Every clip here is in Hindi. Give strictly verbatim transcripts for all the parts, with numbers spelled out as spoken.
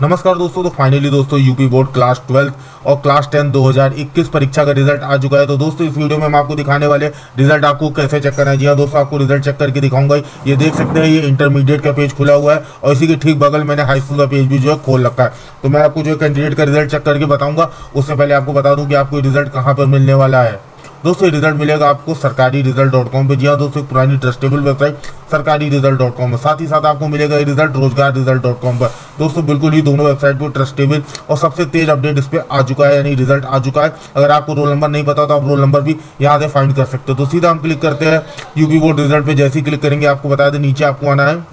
नमस्कार दोस्तों, तो फाइनली दोस्तों यूपी बोर्ड क्लास ट्वेल्थ और क्लास टेन दो हज़ार इक्कीस परीक्षा का रिजल्ट आ चुका है। तो दोस्तों इस वीडियो में हम आपको दिखाने वाले रिजल्ट आपको कैसे चेक करना है। जी हाँ दोस्तों, आपको रिजल्ट चेक करके दिखाऊंगा। ये देख सकते हैं, ये इंटरमीडिएट का पेज खुला हुआ है और इसी के ठीक बगल मैंने हाई स्कूल का पेज भी जो है खोल रखा है। तो मैं आपको जो कैंडिडेट का रिजल्ट चेक करके बताऊंगा, उससे पहले आपको बता दूं कि आपको रिजल्ट कहाँ पर मिलने वाला है। दोस्तों ये रिजल्ट मिलेगा आपको सरकारी रिजल्ट डॉट कॉम पर। जी हाँ दोस्तों, एक पुरानी ट्रस्टेबल वेबसाइट सरकारी रिजल्ट डॉट कॉम पर। साथ ही साथ आपको मिलेगा ये रिजल्ट रोजगार रिजल्ट डॉट कॉम पर। दोस्तों बिल्कुल ही दोनों वेबसाइट पर ट्रस्टेबल और सबसे तेज अपडेट इस पर आ चुका है, यानी रिजल्ट आ चुका है। अगर आपको रोल नंबर नहीं पता तो आप रोल नंबर भी यहाँ से फाइंड कर सकते हो। तो सीधा हम क्लिक करते हैं यूपी बोर्ड रिजल्ट पे। जैसे ही क्लिक करेंगे आपको बता दें नीचे आपको आना है।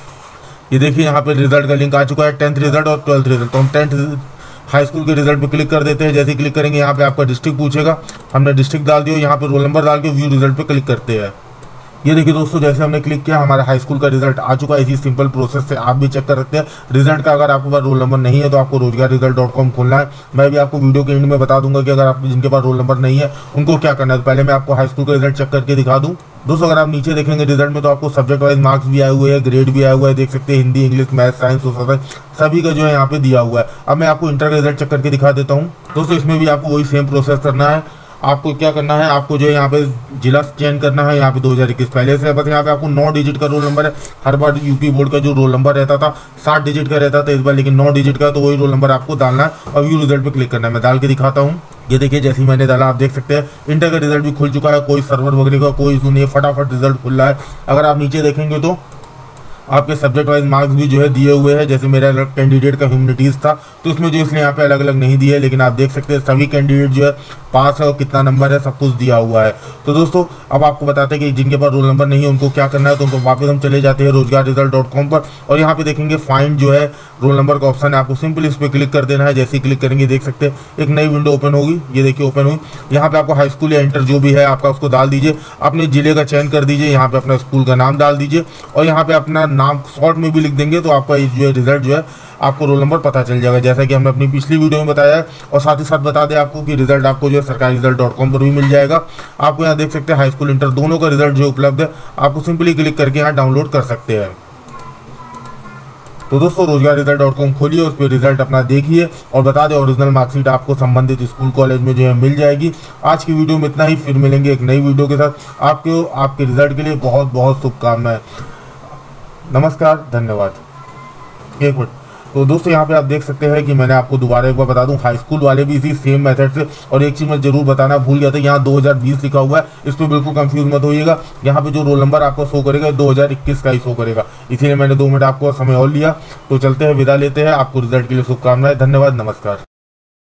ये देखिए यहाँ पे रिजल्ट का लिंक आ चुका है, टेंथ रिजल्ट और ट्वेल्थ रिजल्ट। तो हम टेंथ हाई स्कूल के रिजल्ट पे क्लिक कर देते हैं। जैसे ही क्लिक करेंगे यहाँ पे आपका डिस्ट्रिक्ट पूछेगा, हमने डिस्ट्रिक्ट डाल दिया। यहाँ पे रोल नंबर डाल के व्यू रिजल्ट पे क्लिक करते हैं। ये देखिए दोस्तों, जैसे हमने क्लिक किया हमारा हाई स्कूल का रिजल्ट आ चुका है। इसी सिंपल प्रोसेस से आप भी चेक कर सकते हैं रिजल्ट का। अगर आपके पास रोल नंबर नहीं है तो आपको रोजगार रिजल्ट डॉट कॉम खोलना है। मैं भी आपको वीडियो के एंड में बता दूंगा कि अगर आप जिनके पास रोल नंबर नहीं है उनको क्या करना है। तो पहले मैं आपको हाई स्कूल का रिजल्ट चेक करके दिखा दूँ। दोस्तों अगर आप नीचे देखेंगे रिजल्ट में तो आपको सब्जेक्ट वाइज मार्क्स भी आए हुए हैं, ग्रेड भी आया हुआ है। देख सकते हैं Hindi, English, math, science, social सभी का जो है यहाँ पे दिया हुआ है। अब मैं आपको इंटर का रिजल्ट चेक करके दिखा देता हूँ। दोस्तों इसमें भी आपको वही सेम प्रोसेस करना है। आपको क्या करना है, आपको जो है यहाँ पे जिला चयन करना है। यहाँ पे दो हज़ार इक्कीस पहले से बस यहाँ पे आपको नौ डिजिट का रोल नंबर है। हर बार यूपी बोर्ड का जो रोल नंबर रहता था सात डिजिट का रहता था, इस बार लेकिन नौ डिजिट का, तो वही रोल नंबर आपको डालना है और व्यू रिजल्ट पे क्लिक करना है। मैं डाल के दिखाता हूँ। ये देखिए जैसे ही मैंने डाला आप देख सकते हैं इंटर का रिजल्ट भी खुल चुका है। कोई सर्वर वगैरह का कोई इशू नहीं है, फटाफट रिजल्ट खुल रहा है। अगर आप नीचे देखेंगे तो आपके सब्जेक्ट वाइज मार्क्स भी जो है दिए हुए हैं। जैसे मेरा कैंडिडेट का ह्यूमैनिटीज़ था तो उसमें जो इसलिए यहाँ पे अलग अलग नहीं दिया है, लेकिन आप देख सकते हैं सभी कैंडिडेट जो है पास है और कितना नंबर है सब कुछ दिया हुआ है। तो दोस्तों अब आपको बताते हैं कि जिनके पास रोल नंबर नहीं है उनको क्या करना है। तो उनको वापस हम चले जाते हैं रोजगार रिजल्ट डॉट कॉम पर और यहाँ पे देखेंगे फाइंड जो है रोल नंबर का ऑप्शन है। आपको सिंपल इस पर क्लिक कर देना है। जैसे ही क्लिक करेंगे देख सकते हैं एक नई विंडो ओपन होगी। ये देखिए ओपन हुई। यहाँ पे आपको हाई स्कूल या इंटर जो भी है आपका उसको डाल दीजिए। अपने जिले का चयन कर दीजिए, यहाँ पे अपना स्कूल का नाम डाल दीजिए और यहाँ पे अपना नाम शॉर्ट में भी लिख देंगे तो आपका जो है रिजल्ट जो है आपको रोल नंबर पता चल जाएगा, जैसा कि हमने अपनी पिछली वीडियो में बताया है। और साथ ही साथ बता दें आपको कि रिजल्ट आपको जो है सरकारी रिजल्ट डॉट कॉम पर भी मिल जाएगा। आपको यहाँ देख सकते हैं हाई स्कूल इंटर दोनों का रिजल्ट जो उपलब्ध है, आपको सिंपली क्लिक करके यहाँ डाउनलोड कर सकते हैं। तो दोस्तों रोजगार रिजल्ट डॉट कॉम खोलिए, उस पर रिजल्ट अपना देखिए और बता दें ओरिजिनल मार्कशीट आपको संबंधित स्कूल कॉलेज में जो है मिल जाएगी। आज की वीडियो में इतना ही, फिर मिलेंगे एक नई वीडियो के साथ। आपके आपके रिजल्ट के लिए बहुत बहुत शुभकामनाएं। नमस्कार, धन्यवाद। एक मिनट। तो दोस्तों यहाँ पे आप देख सकते हैं कि मैंने आपको दोबारा एक बार बता दूं, हाई स्कूल वाले भी इसी सेम मेथड से। और एक चीज़ मैं जरूर बताना भूल गया था, यहाँ दो हज़ार बीस लिखा हुआ है, इस पर बिल्कुल कंफ्यूज मत होइएगा। यहाँ पे जो रोल नंबर आपको शो करेगा दो हज़ार इक्कीस का ही शो करेगा, इसीलिए मैंने दो मिनट आपको समय और लिया। तो चलते हैं, विदा लेते हैं। आपको रिजल्ट के लिए शुभकामनाएं। धन्यवाद, नमस्कार।